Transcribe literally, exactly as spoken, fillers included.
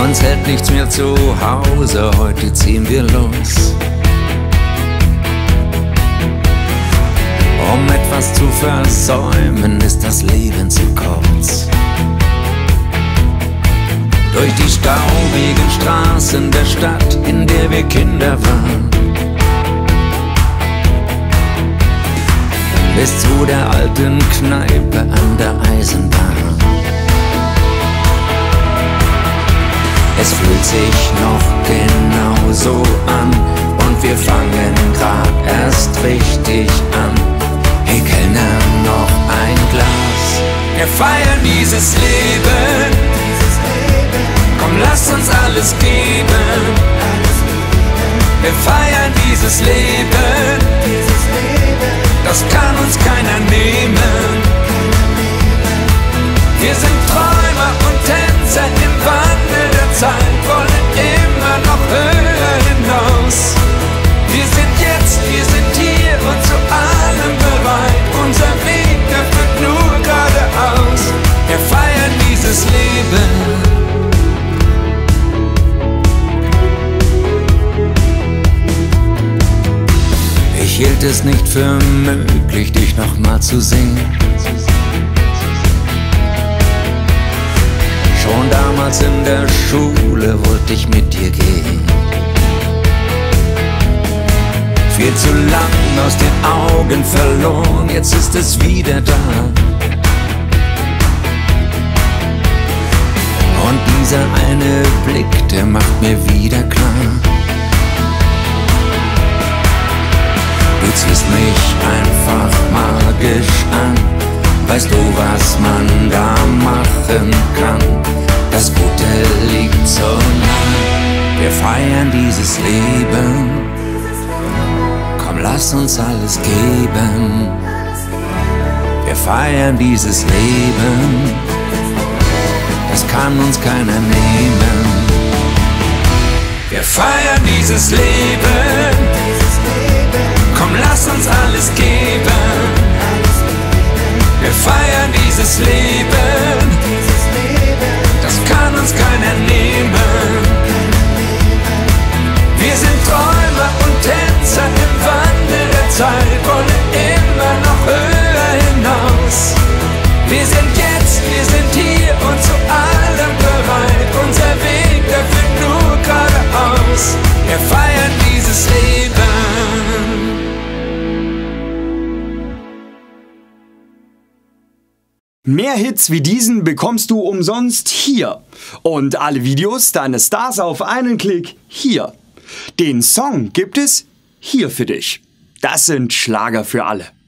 Uns hält nichts mehr zu Hause, heute ziehen wir los. Um etwas zu versäumen, ist das Leben zu kurz. Durch die staubigen Straßen der Stadt, in der wir Kinder waren, bis zu der alten Kneipe an der Eisenbahn. Es fühlt sich noch genauso an und wir fangen grad erst richtig an. Hey Kellner, noch ein Glas. Wir feiern dieses Leben. Komm, lass uns alles geben. Wir feiern dieses Leben. Das kann uns keiner nehmen. Wir sind Träumer und Tänzer im Wandel der Zeit, wollen immer noch höher hinaus. Wir sind jetzt, wir sind hier und zu allem bereit. Unser Weg, der führt nur geradeaus. Wir feiern dieses Leben. Ich hielt es nicht für möglich, dich noch mal zu sehen. Schon damals in der Schule wollte ich mit dir gehen. Viel zu lang aus den Augen verloren, jetzt ist es wieder da. Und dieser eine Blick, der macht mir wieder klar: Du ziehst mich einfach magisch an. Weißt du, was man da machen kann? Das Gute liegt so nah. Wir feiern dieses Leben. Komm, lass uns alles geben. Wir feiern dieses Leben. Das kann uns keiner nehmen. Wir feiern dieses Leben. Komm, lass uns alles geben. Wir feiern dieses Leben. Das kann uns keiner nehmen. Wir sind Träumer und Tänzer im Wandel der Zeit, wollen immer noch höher hinaus. Wir sind jetzt, wir sind hier und zu allem bereit. Unser Weg, der führt nur geradeaus. Wir feiern dieses Leben. Mehr Hits wie diesen bekommst du umsonst hier. Und alle Videos deines Stars auf einen Klick hier. Den Song gibt es hier für dich. Das sind Schlager für alle.